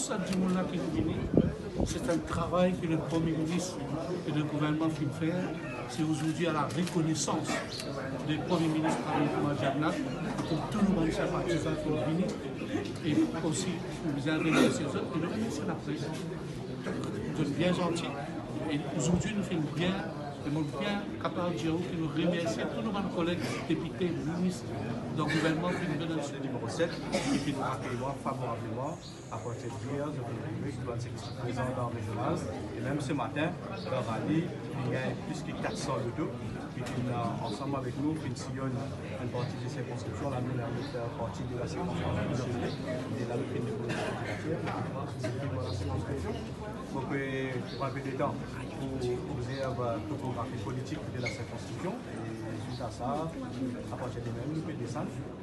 ça du monde là qui est venu, c'est un travail que le Premier ministre et le gouvernement font faire. C'est aujourd'hui à la reconnaissance du Premier ministre Mohamed Jamnat, pour tous nos anciens partisans qui sont venus, et aussi vous avez remercié les autres, et le ministre de la presse. Vous êtes bien gentils. Et aujourd'hui, nous faisons bien, nous sommes bien capables de dire que nous remercions tous nos collègues députés, ministres du gouvernement qui nous donnent le numéro 7 et qui nous accueillent favorablement à partir d'hier, de qui doit être présent dans le régional. Et même ce matin, dans Rallye, il y a plus que 400 autos qui sont ensemble avec nous, qui sillonnent une partie des circonscriptions, la nous faire partie de la circonscription et la nous donc, il va de temps pour poser la topographie politique de la circonscription. Et suite à ça, à partir de même, nous pouvons descendre